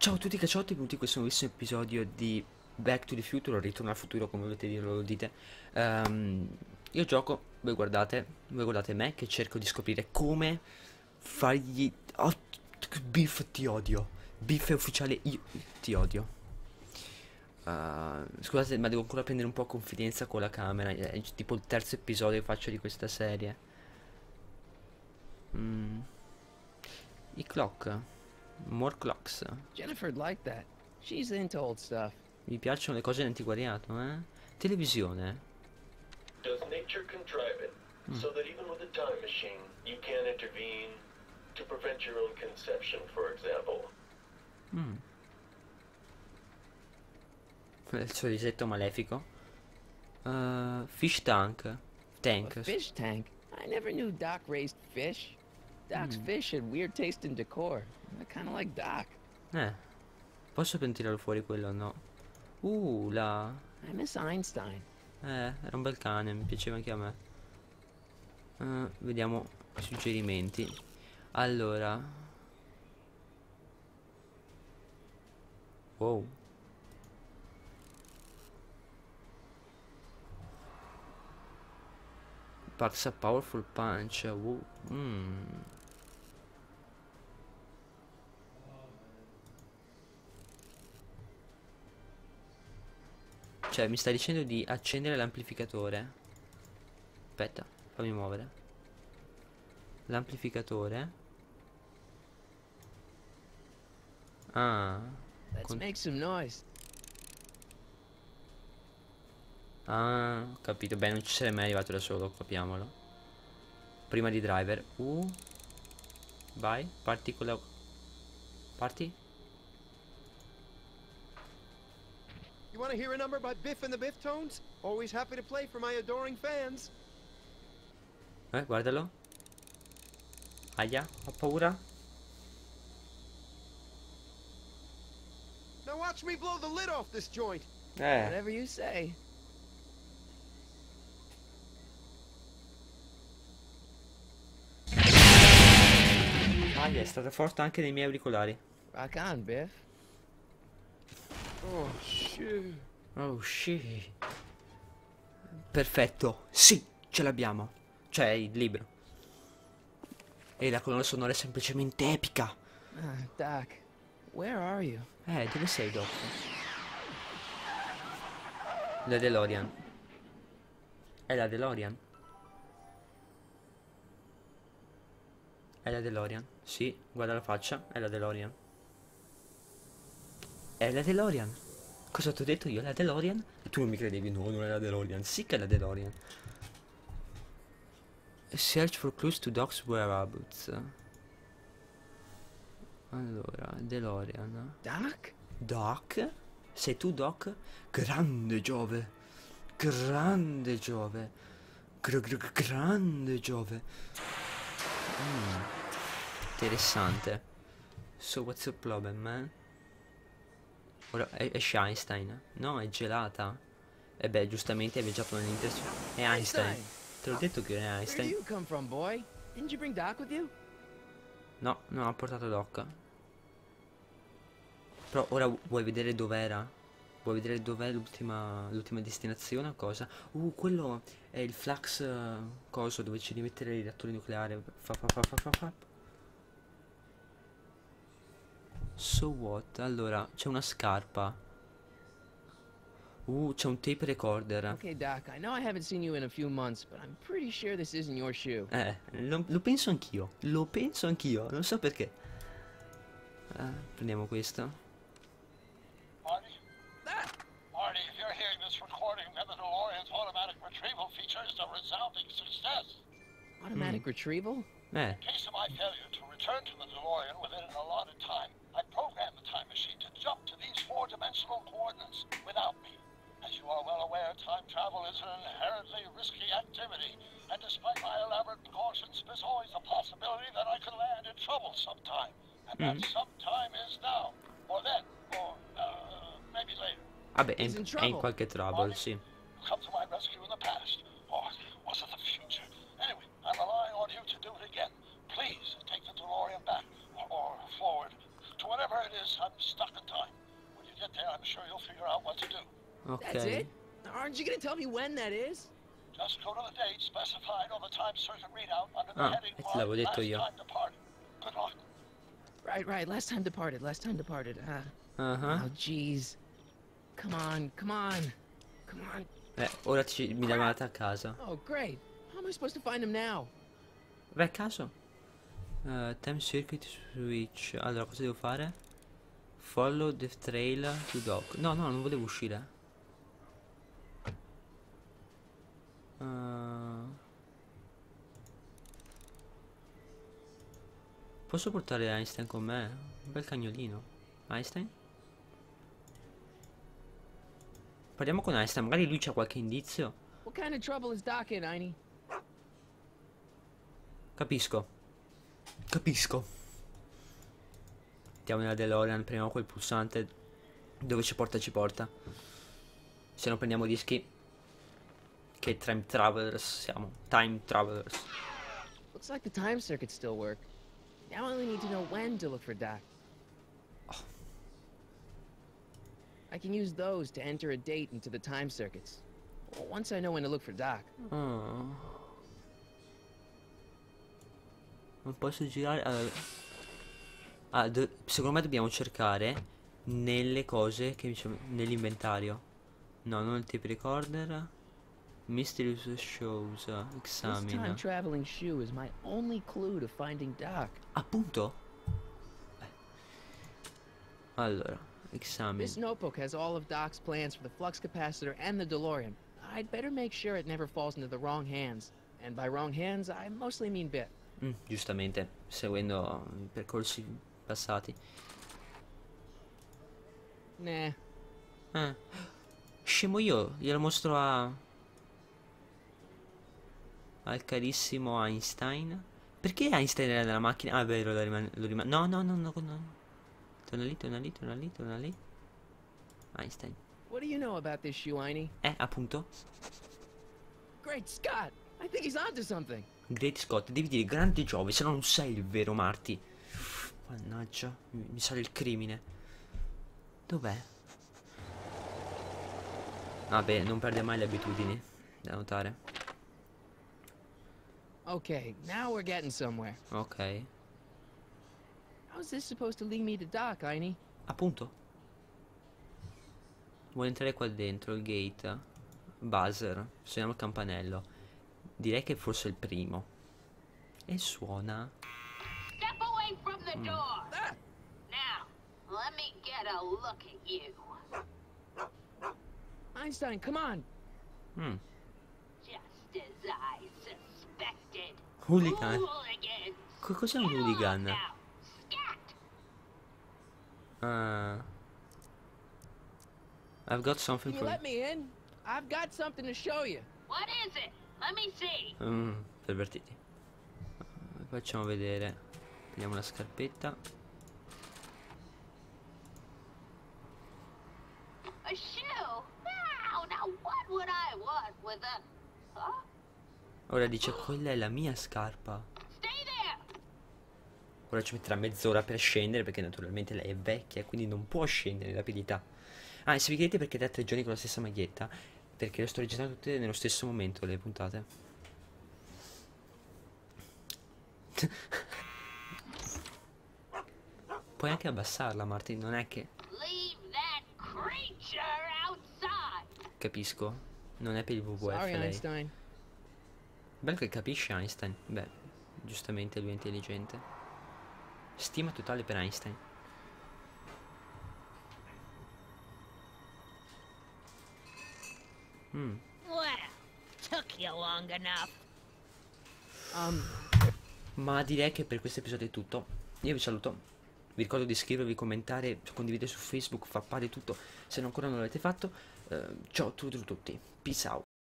Ciao a tutti cacciotti, benvenuti in questo nuovissimo episodio di Back to the Future, o Ritorno al futuro come volete dirlo, lo dite. Io gioco, voi guardate me che cerco di scoprire come fargli... Oh, Biff, ti odio. Biff è ufficiale, io ti odio. Scusate, ma devo ancora prendere un po' confidenza con la camera, è tipo il terzo episodio che faccio di questa serie. I clock, more clocks. Jennifer'd like that. She's into old stuff. Mi piacciono le cose dell'antiquariato, eh? Televisione. Does nature contrive it so that even with a time machine you can intervene to prevent your own conception, for example? Il sorrisetto malefico. Fish tank. A Tank. fish tank? I never knew Doc raised fish. Doc's fish had weird taste in decor. I kind of like Doc. Posso tirarlo fuori quello o no? La... I miss Einstein. Era un bel cane, mi piaceva anche a me. Vediamo i suggerimenti. Allora. Wow. Packs a powerful punch. Wow. Cioè, mi sta dicendo di accendere l'amplificatore. Aspetta, fammi muovere. L'amplificatore. Ah. Let's make some noise. Ah, ho capito. Beh, non ci sarei mai arrivato da solo, capiamolo. Prima di driver. Vai, parti con la... Parti? You want to hear a number by Biff and the Biff Tones? Always happy to play for my adoring fans. Guardalo. Aia, ho paura. Now watch me blow the lid off this joint. Whatever you say. Aia, è stata forte anche nei miei auricolari. Rock on, Biff. Oh, shit. Oh shit. Perfetto. Sì, ce l'abbiamo. Cioè, il libro. E la colonna sonora è semplicemente epica. Doc, where are you? Dove sei, Doc? La DeLorean. È la DeLorean? È la DeLorean? Sì, guarda la faccia, è la DeLorean. È la DeLorean. Cosa ti ho detto io? La DeLorean? E tu non mi credevi? No, non è la DeLorean. Sì che è la DeLorean. Search for clues to Doc's whereabouts. Allora, DeLorean. Doc? Doc? Sei tu, Doc? Grande Giove. Grande Giove. Grande Giove. Interessante. So what's the problem, man? Ora esce Einstein. No, è gelata. E beh, giustamente hai viaggiato nell'interesse. È Einstein. Te l'ho detto che è Where do Einstein. you come from, boy? Didn't you bring Doc with you? No, non ha portato Doc. Però ora vuoi vedere dov'era? Vuoi vedere dov'è l'ultima destinazione o cosa? Quello è il flux coso dove ci devi mettere il reattore nucleare. Fa. So what? Allora, c'è una scarpa. C'è un tape recorder. Okay, Doc, I know I haven't seen you in a few months, but I'm pretty sure this isn't your shoe. Lo penso anch'io. Lo penso anch'io. Non so perché. Prendiamo questo. Marty? Marty, if you're hearing this recording, then the DeLorean's automatic retrieval feature is a resounding success. Automatic retrieval? In case of my failure to return to the DeLorean within an allotted time, I programmed the time machine to jump to these four-dimensional coordinates without me. As you are well aware, time travel is an inherently risky activity, and despite my elaborate precautions, there's always a possibility that I could land in trouble sometime. And that sometime is now, or then, or maybe later. Vabbè, He's in è in trouble. qualche trouble, sì. You come to my rescue in the past, or was it the future? Anyway, I'm relying on you to do it again. Please take the DeLorean back, or forward, to whatever it is I'm stuck in time. When you get there, I'm sure you'll figure out what to do. That's Ok. it? Aren't you gonna tell me when that is? Just go to the date specified on the time circuit readout under the Ah, heading te l'avevo marked detto last io. time departed. Good luck. Right. Last time departed. Ah, Oh, jeez. Come on. ora mi dà mandata a casa. Oh, great. How am I supposed to find him now? Vai a caso. Time circuit switch. Allora, cosa devo fare? Follow the trail to dock. No, non volevo uscire. Posso portare Einstein con me? Un bel cagnolino. Einstein? Parliamo con Einstein, magari lui c'ha qualche indizio. What kind of trouble is Doc in, Einie? Capisco. Andiamo nella DeLorean, premiamo quel pulsante. Dove ci porta ci porta. Se non prendiamo rischi. Che time travelers siamo. Time travelers. Looks like the time circuits still work. Now I only need to know when to look for Doc. I can use those to enter a date into the time circuits. Once I know when to look for Doc. Oh. Non posso girare. Secondo me dobbiamo cercare nelle cose che nell'inventario. No, non il tape recorder. Mysterious shows. This time Examina. traveling shoe is my only clue to finding Doc. Appunto. Allora, examine. This notebook has all of Doc's plans for the flux capacitor and the DeLorean. I'd better make sure it never falls into the wrong hands. And by wrong hands, I mostly mean Bit. Giustamente, seguendo i percorsi passati. Nah. Scemo io, glielo mostro al carissimo Einstein. Perché Einstein era nella macchina? Ah, vero, lo rimane. No. Torna lì. Einstein. What do you know about this shoe, Einie? Appunto. Great Scott! I think he's onto something. Great Scott, devi dire grande Giove, se no non sei il vero Marty. Mannaggia, mi sale il crimine. Dov'è? Vabbè, non perde mai le abitudini, da notare. Okay, now we're getting somewhere. Ok. How's this supposed to lead me to Doc, Einie? Appunto. Vuole entrare qua dentro, il gate. Buzzer. Suoniamo il campanello. Direi che forse è il primo. E suona. Step away from the door. Now, let me get a look at you. Einstein, come on! Just as I suspected. Hooligan. Hooligans. Cos'è un hooligan? Now, scat. I've got something Can you for let me in? I've got something to show you. What is it? Let me see. Pervertiti. Facciamo vedere. Prendiamo una scarpetta. A shoe? Now what would I want with a... Huh? Ora dice quella è la mia scarpa. Stay there. Ora ci metterà mezz'ora per scendere perché naturalmente lei è vecchia, quindi non può scendere in rapidità. Ah, e se vi chiedete perché da 3 giorni con la stessa maglietta, perché le sto registrando tutte nello stesso momento le puntate. Puoi anche abbassarla, Martin, non è che... Leave that creature outside. Capisco, non è per il WWF Sorry, lei. Einstein. Bello che capisce Einstein. Beh, giustamente lui è intelligente. Stima totale per Einstein. Well, took you long enough. Ma direi che per questo episodio è tutto. Io vi saluto. Vi ricordo di iscrivervi, commentare, condividere su Facebook, fa pare tutto se ancora non l'avete fatto. Ciao a tutti. Peace out.